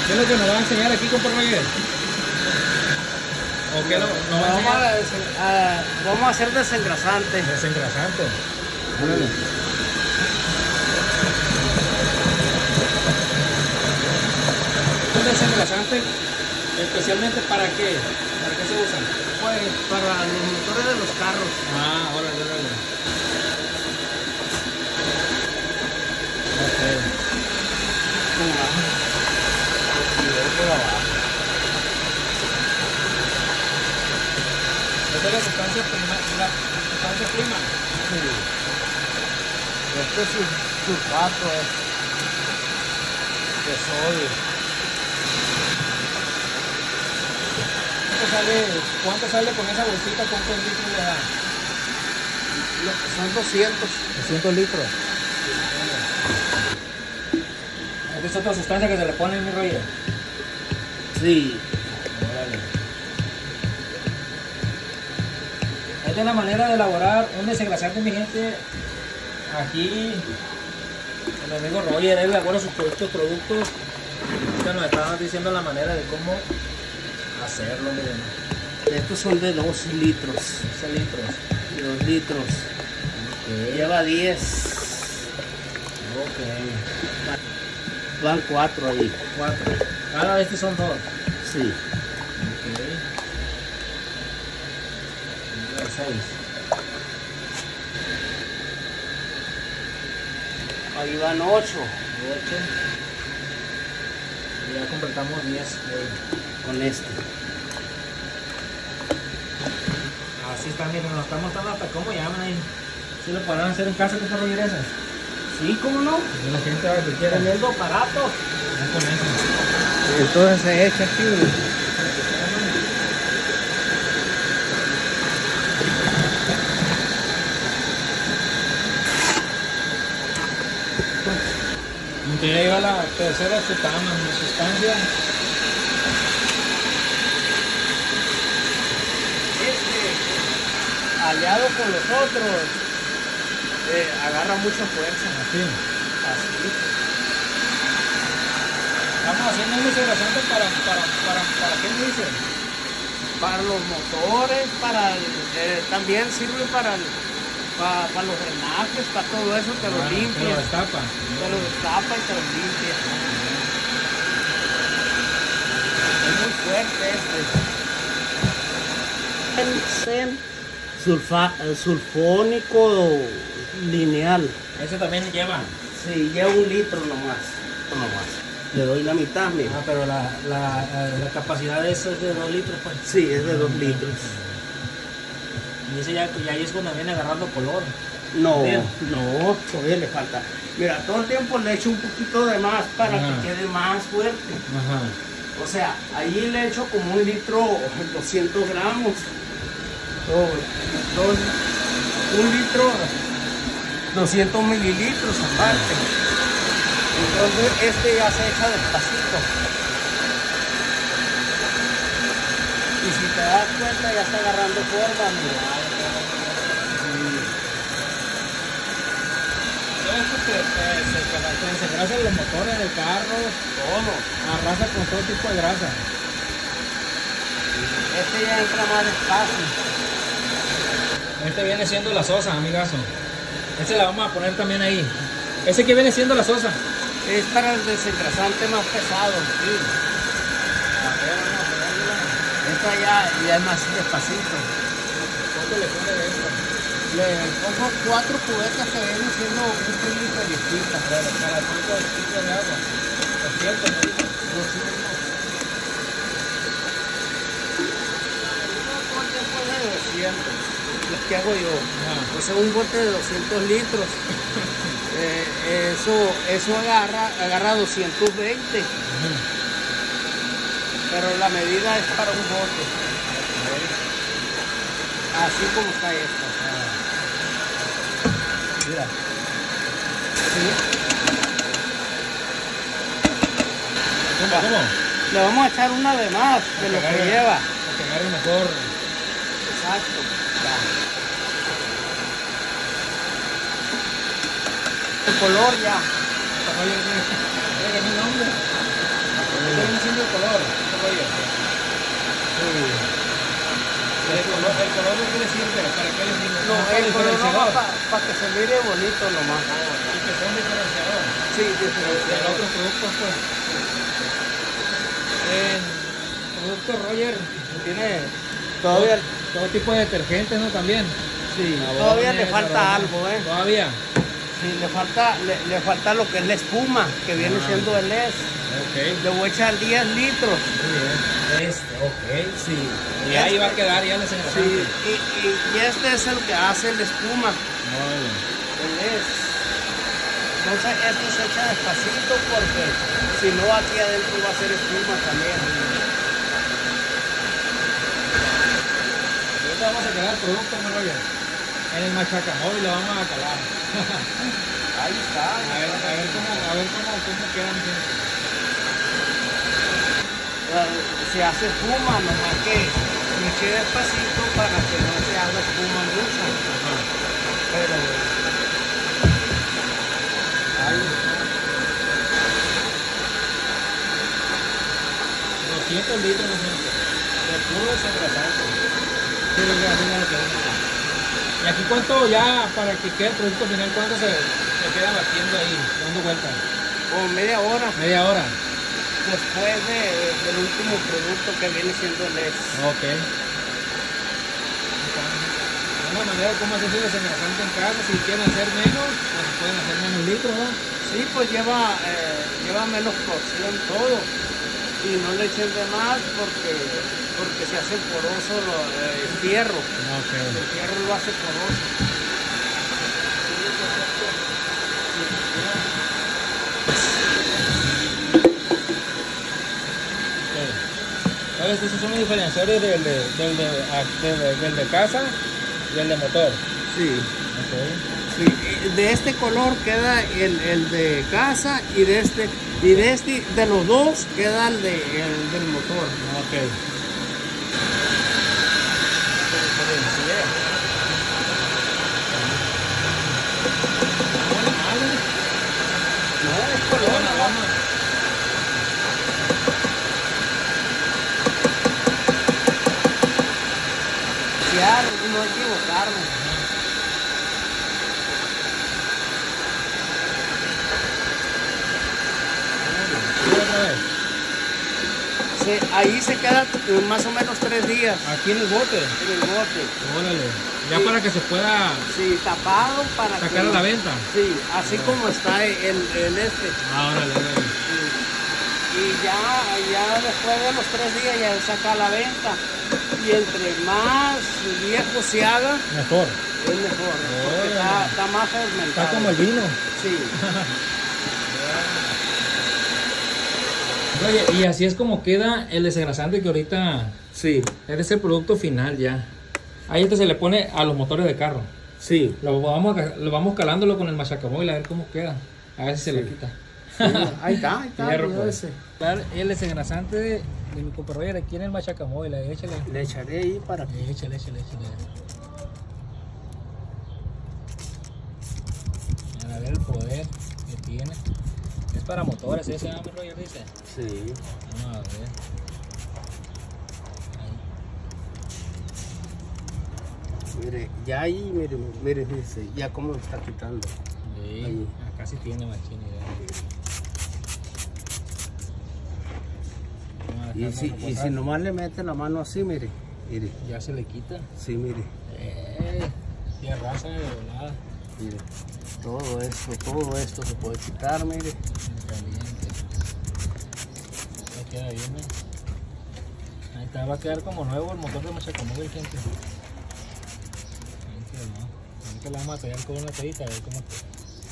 ¿Qué es lo que nos va a enseñar aquí, compa Roger? ¿O qué nos va a enseñar? Vamos a hacer desengrasante. Desengrasante. Órale. ¿Un desengrasante especialmente para qué? ¿Para qué se usan? Pues para los motores de los carros. Ah, órale, órale. Ok. Esta es la sustancia prima. La sustancia prima. Sí. Este es sulfato de sodio. ¿Cuánto sale con esa bolsita? ¿Cuántos litros le da? Son 200. 200 litros. Esta es otra sustancia que se le pone en mi rollo. Sí. Órale. Esta es la manera de elaborar un desengrasante, mi gente. Aquí el amigo Roger, él elabora sus productos. Ahorita nos estaban diciendo la manera de cómo hacerlo, miren. Estos son de 2 litros. 12 litros. 2 litros. Okay. Lleva 10. Ok. Van 4 ahí. 4. Cada vez son 2. Sí. Ok. 6. Ahí van 8. 8. Y ya completamos 10. Con este. Así está, miren, nos están mostrando hasta cómo llaman ahí. ¿Sí lo podrán hacer en casa con Roger esas? Sí, ¿cómo no? Y la gente va a que quiera. Tremendo aparato. Ya con eso. Entonces se echa aquí. Entonces ya iba la tercera sustancia. Aliado con los otros, agarra mucha fuerza. Así. Así. Estamos haciendo un desengrasante para qué me dicen. Para los motores, también sirve para los drenajes, para todo eso, te lo limpia. Te lo destapa. Te lo destapa y te lo limpia. Es muy fuerte sulfónico lineal. Ese también lleva. Sí, lleva 1 litro nomás. Le doy la mitad, mira. Ah, pero la capacidad de eso es de 2 litros, pues. Sí, es de 2 litros. Y ese ya ahí es cuando viene agarrando color. No, Bien. no, todavía le falta. Mira, todo el tiempo le echo un poquito de más para que quede más fuerte. Ajá. O sea, allí le echo como 1 litro, 200 gramos. 1 litro, 200 mililitros aparte. Entonces este ya se echa despacito. Y si te das cuenta ya está agarrando forma, mira. Todo esto se engrasa en los motores del carro, Todo. arrasa con todo tipo de grasa. Este ya entra más despacio. Este viene siendo la sosa, amigazo. Este la vamos a poner también ahí. ¿Ese que viene siendo la sosa? Es para el desengrasante más pesado. Sí. A ver, vamos a ponerla. Esta ya es más despacito. ¿Cuánto le pone de esto? Le pongo 4 cubetas que vienen siendo 1 kilo y periodista. Para cuántos litros de agua. 200, me dijo. 200. Los que hago yo. O sea, un bote de 200 litros. Eso agarra 220. Pero la medida es para un bote. Así como está esta. Mira. ¿Cómo? Le vamos a echar una de más de lo que lleva. Para que agarre mejor. Exacto. El color ya. Oye, mi nombre. color de qué le sirve? ¿Para qué le sirve? No, ¿Para el color diferenciador? para que se mire bonito nomás. Y que sea un diferenciador. Sí, De diferenciador. otros productos, pues. En producto Roger tiene Todavía, todo tipo de detergentes, ¿no? También. sí, Jabones, todavía le falta aromas. algo, Todavía. Sí, le falta lo que es la espuma, que viene siendo el S. Ok. Le voy a echar 10 litros. Muy bien. Ok. Sí. Y ahí va a quedar ya la Sí, desengrasante. y este es el que hace la espuma, Muy bien. el S. Entonces este se echa despacito porque si no aquí adentro va a ser espuma también. Ahorita vamos a quedar producto, mi Roger. En el machacamóvil lo vamos a calar. Ahí está. A ver cómo quedan. Se hace espuma, nomás que me eché despacito para que no se haga espuma mucho. Ajá. Pero ahí 200 litros, mi gente, de puro desengrasante. Sí, mira lo que es. Y aquí cuánto ya, para que quede el producto final, cuánto se queda batiendo ahí, dando vueltas. como media hora Media hora. después del último producto que viene siendo el S. Ok. Una manera de cómo hacer su desengrasante en casa, si quieren hacer menos, pues pueden hacer menos litros, ¿no? Sí, pues lleva menos porción todo. Y no le echen de más porque se hace poroso el fierro. Ok. El fierro lo hace poroso. ¿Sabes? Esos son los diferenciadores del de casa y el de motor. Sí. Ok. Sí, de este color queda el de casa y de los dos queda el del motor. Ok. No, es color nada más. No equivocarme. Sí, ahí se queda más o menos 3 días Aquí en el bote. en el bote. Órale. Ya Sí. para que se pueda Sí, tapado para sacar que a la venta. Sí, así como está el este. Ah, órale. Sí. Y ya después de los 3 días ya se saca a la venta. Y entre más viejo se haga, Mejor. es mejor. Porque Órale. está más fermentado. Está como el vino. Sí. Oye, y así es como queda el desengrasante que ahorita Sí. es el producto final ya. Ahí este se le pone a los motores de carro. Sí. Lo vamos calándolo con el machacamóvil a ver cómo queda. A ver si se le quita. Ahí está, Hierro, mira pues. ese. El desengrasante de mi compa Roger aquí en el machacamóvil. Échale. Le echaré ahí para Échale. A ver el poder que tiene. Es para motores ese, mi Roger dice. Sí. Vamos a ver. Mire, ya ahí, mire, dice, ya cómo lo está quitando. Sí, Ahí. acá sí tiene machín. Y si nomás le mete la mano así, mire. Ya se le quita. Sí, mire. Tiene raza de volada. Mire. Todo esto se puede quitar, mire. Caliente. Ya queda bien, Ahí está, va a quedar como nuevo el motor de machacamóvil, gente. Ahí quedó. Ahorita le vamos a pegar con una pedita a ver cómo queda.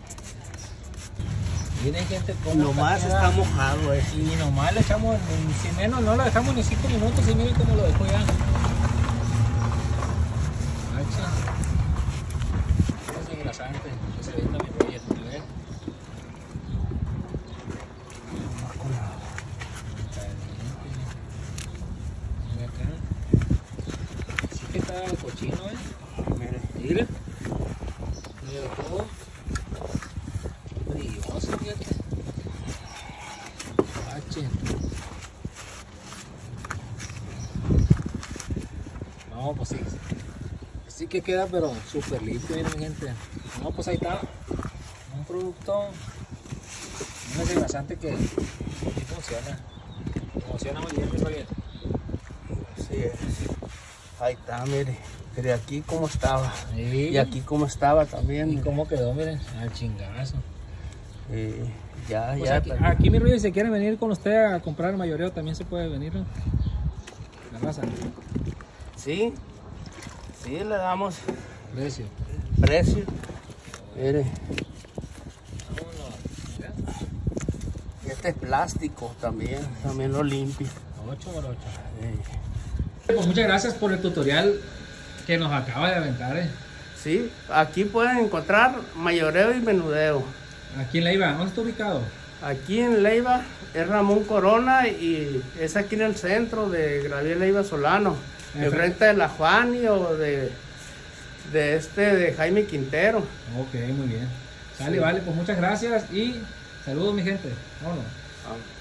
Miren, gente, cómo Nomás está mojado eso. Y nomás le echamos, si menos, no lo dejamos ni 5 minutos y miren cómo lo dejó ya. Es engrasante, que se ve también Roger, a ver. Mira acá. Sí que está cochino, Mire. Mira. Mira todo. Brilloso, fíjate. No, pues sí. sí que queda, pero súper limpio, miren mi gente. No, pues ahí está. Un producto, un desengrasante que funciona. Funciona muy bien, mi Roger. Así es. Ahí está, mire. Mire aquí cómo estaba. Sí. Y aquí cómo estaba también. ¿Y mire. cómo quedó? Miren, al chingazo. Ya, Pues ya. aquí mi Roger, si quieren venir con usted a comprar el mayoreo, también se puede venir, ¿no? La raza. Sí, sí, le damos Precio. precio. Mire, este es plástico también lo limpio. 8x8. Pues muchas gracias por el tutorial que nos acaba de aventar. Sí, aquí pueden encontrar mayoreo y menudeo. Aquí en Leiva, ¿dónde está ubicado? Aquí en Leiva es Ramón Corona y es aquí en el centro de Gabriel Leiva Solano, enfrente de la Juani o de Jaime Quintero. Ok, muy bien. Sale, Sí. vale, pues muchas gracias y saludos mi gente. Vámonos. Ah.